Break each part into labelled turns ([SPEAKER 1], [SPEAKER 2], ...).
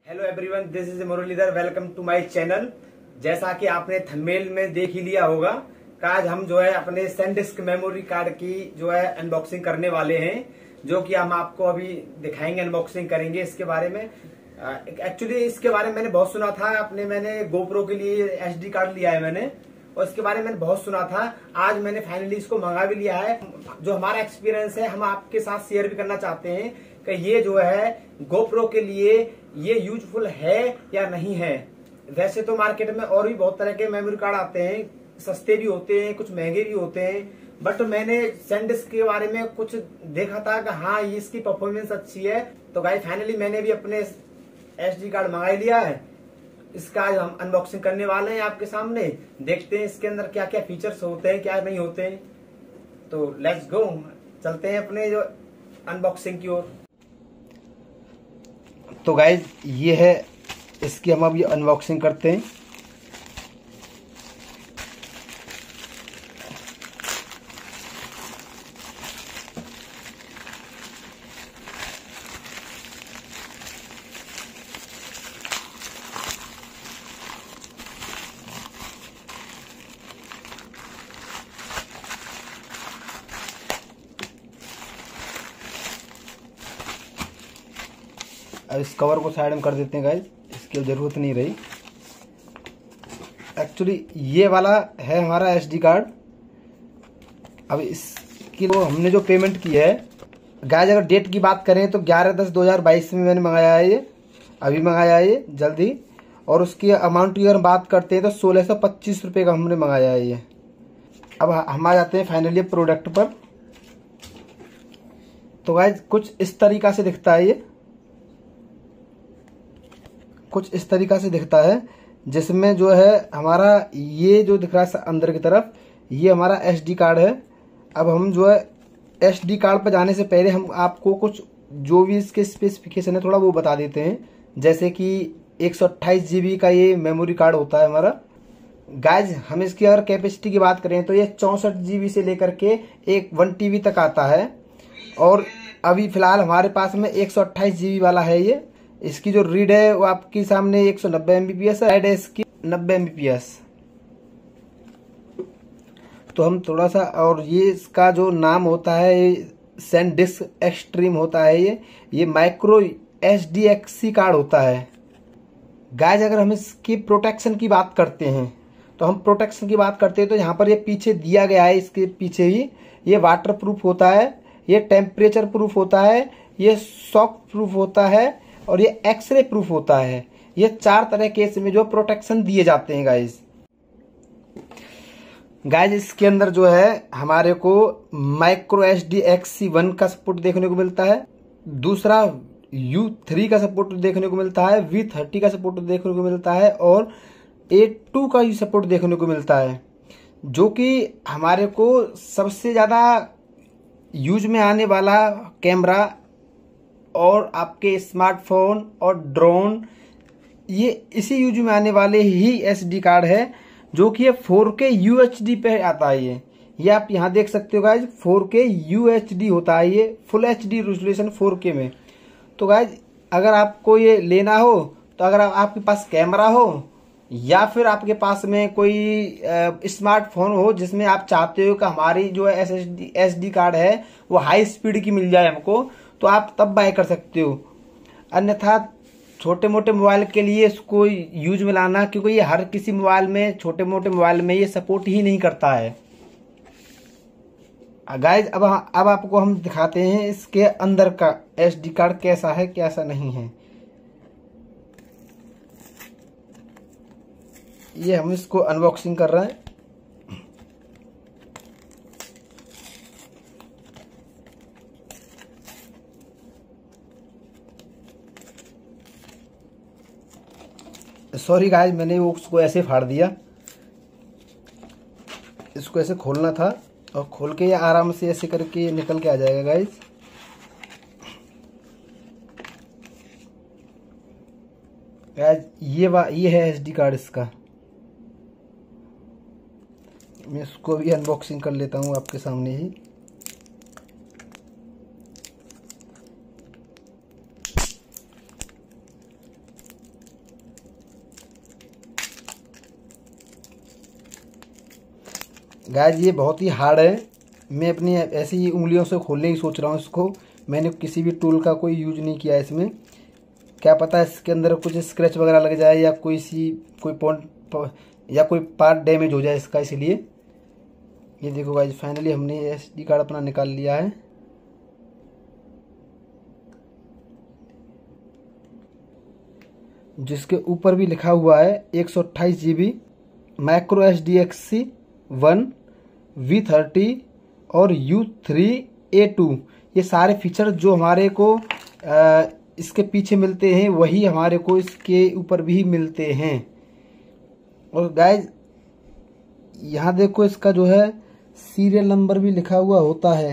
[SPEAKER 1] Hello everyone, this is Muralidhar. Welcome to my channel. जैसा कि आपने थंबनेल में देख ही लिया होगा कि आज हम जो है अपने सैनडिस्क मेमोरी कार्ड की जो है अनबॉक्सिंग करने वाले हैं, जो कि हम आपको अभी दिखाएंगे, अनबॉक्सिंग करेंगे इसके बारे में। एक्चुअली इसके बारे में मैंने बहुत सुना था। मैंने गोप्रो के लिए एसडी कार्ड लिया है मैंने, और इसके बारे में मैंने बहुत सुना था। आज मैंने फाइनली इसको मंगा भी लिया है। जो हमारा एक्सपीरियंस है हम आपके साथ शेयर भी करना चाहते हैं कि ये जो है गोप्रो के लिए ये यूजफुल है या नहीं है। वैसे तो मार्केट में और भी बहुत तरह के मेमोरी कार्ड आते हैं, सस्ते भी होते हैं, कुछ महंगे भी होते हैं, बट मैंने सैनडिस्क के बारे में कुछ देखा था कि हाँ ये इसकी परफॉर्मेंस अच्छी है। तो गाइस फाइनली मैंने भी अपने एसडी कार्ड मंगा लिया है। इसका आज हम अनबॉक्सिंग करने वाले हैं आपके सामने। देखते हैं इसके अंदर क्या क्या फीचर्स होते हैं, क्या नहीं होते हैं। तो लेट्स गो, चलते हैं अपने जो अनबॉक्सिंग की ओर। तो गाइज ये है इसकी, हम अब ये अनबॉक्सिंग करते हैं। अब इस कवर को साइड में कर देते हैं गाइज, इसकी जरूरत नहीं रही। एक्चुअली ये वाला है हमारा एसडी कार्ड। अब इसकी वो हमने जो पेमेंट की है गाइज, अगर डेट की बात करें तो 11/10/2022 में मैंने मंगाया है ये, अभी मंगाया है ये जल्दी। और उसकी अमाउंट की अगर बात करते हैं तो 1625 रुपये का हमने मंगाया है ये। अब हम आ जाते हैं फाइनली प्रोडक्ट पर। तो गाइज कुछ इस तरीका से दिखता है ये, कुछ इस तरीका से दिखता है, जिसमें जो है हमारा ये जो दिख रहा है अंदर की तरफ, ये हमारा एसडी कार्ड है। अब हम जो है एसडी कार्ड पर जाने से पहले हम आपको कुछ जो भी इसके स्पेसिफिकेशन है थोड़ा वो बता देते हैं। जैसे कि 128 GB का ये मेमोरी कार्ड होता है हमारा। गाइज हम इसकी अगर कैपेसिटी की बात करें तो ये 64 GB से लेकर के 1 TB तक आता है। और अभी फिलहाल हमारे पास में 128 GB वाला है ये। इसकी जो रीड है वो आपके सामने 190 MBPS है, राइट है इसकी 90 MBPS। तो हम थोड़ा सा, और ये इसका जो नाम होता है सैनडिस्क एक्सट्रीम होता है ये माइक्रो SDXC कार्ड होता है। गाइज अगर हम इसकी प्रोटेक्शन की बात करते हैं तो यहाँ पर ये पीछे दिया गया है, इसके पीछे ही ये वाटर प्रूफ होता है, ये टेम्परेचर प्रूफ होता है, ये शॉक प्रूफ होता है, और ये एक्सरे प्रूफ होता है। ये 4 तरह के इसमें जो प्रोटेक्शन दिए जाते हैं गाइज इसके अंदर जो है हमारे को माइक्रो SDXC1 का सपोर्ट देखने को मिलता है, दूसरा U3 का सपोर्ट देखने को मिलता है, V30 का सपोर्ट देखने को मिलता है, और A2 का ही सपोर्ट देखने को मिलता है। जो कि हमारे को सबसे ज़्यादा यूज में आने वाला कैमरा और आपके स्मार्टफोन और ड्रोन, ये इसी यूज में आने वाले ही एसडी कार्ड है, जो कि ये 4K UHD पे आता है। ये आप यहाँ देख सकते हो गाइज, 4K UHD होता है ये, फुल HD रेजोल्यूशन 4K में। तो गाइज अगर आपको ये लेना हो तो अगर आपके पास कैमरा हो या फिर आपके पास में कोई स्मार्टफोन हो जिसमें आप चाहते हो कि हमारी जो एसडी कार्ड है वो हाई स्पीड की मिल जाए हमको, तो आप तब बाय कर सकते हो। अन्यथा छोटे मोटे मोबाइल के लिए इसको यूज में लाना, क्योंकि ये हर किसी मोबाइल में, छोटे मोटे मोबाइल में ये सपोर्ट ही नहीं करता है। गाइज अब आपको हम दिखाते हैं इसके अंदर का एसडी कार्ड कैसा है कैसा नहीं है। ये हम इसको अनबॉक्सिंग कर रहे हैं। सॉरी गाइज, मैंने वो उसको ऐसे फाड़ दिया। इसको ऐसे खोलना था, और खोल के ये आराम से ऐसे करके निकल के आ जाएगा गाइज। ये है एसडी कार्ड इसका। मैं इसको भी अनबॉक्सिंग कर लेता हूँ आपके सामने ही। गाइज ये बहुत ही हार्ड है, मैं अपनी ऐसी ही उंगलियों से खोलने की सोच रहा हूँ इसको। मैंने किसी भी टूल का कोई यूज नहीं किया है इसमें। क्या पता इसके अंदर कुछ स्क्रैच वगैरह लग जाए या कोई पॉइंट या कोई पार्ट डैमेज हो जाए इसका, इसलिए। ये देखो गाइज फाइनली हमने SD कार्ड अपना निकाल लिया है। जिसके ऊपर भी लिखा हुआ है 128 GB माइक्रो SDXC1 V30 और U3A2। ये सारे फीचर जो हमारे को इसके पीछे मिलते हैं वही हमारे को इसके ऊपर भी मिलते हैं। और गाइज यहाँ देखो इसका जो है सीरियल नंबर भी लिखा हुआ होता है।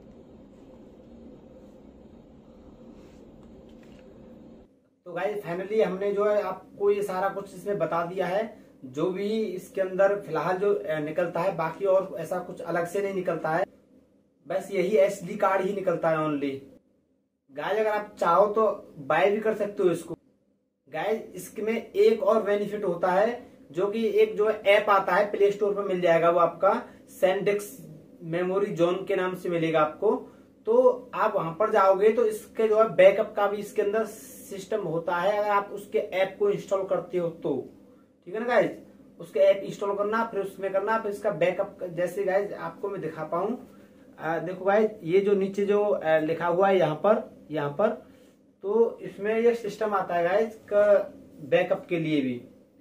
[SPEAKER 1] तो गाइज फाइनली हमने जो है आपको ये सारा कुछ इसमें बता दिया है, जो भी इसके अंदर फिलहाल जो निकलता है, बाकी और ऐसा कुछ अलग से नहीं निकलता है, बस यही SD कार्ड ही निकलता है ओनली। गाइज अगर आप चाहो तो बाय भी कर सकते हो इसको। गाइज इसमें एक और बेनिफिट होता है, जो कि एक जो ऐप आता है प्ले स्टोर पर मिल जाएगा, वो आपका सैनडिस्क मेमोरी जोन के नाम से मिलेगा आपको। तो आप वहां पर जाओगे तो इसके जो है बैकअप का भी इसके अंदर सिस्टम होता है, अगर आप उसके ऐप को इंस्टॉल करते हो तो। ठीक है ना गाइज, उसके ऐप इंस्टॉल करना, फिर उसमें करना, फिर इसका बैकअप। जैसे गाइज आपको मैं दिखाता हूँ, देखो गाइज ये जो नीचे जो लिखा हुआ है यहाँ पर तो इसमें ये सिस्टम आता है गाइज का बैकअप के लिए भी।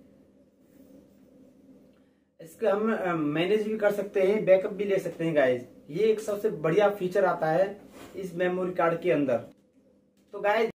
[SPEAKER 1] इसके हम मैनेज भी कर सकते हैं, बैकअप भी ले सकते हैं गाइज। ये एक सबसे बढ़िया फीचर आता है इस मेमोरी कार्ड के अंदर। तो गाइज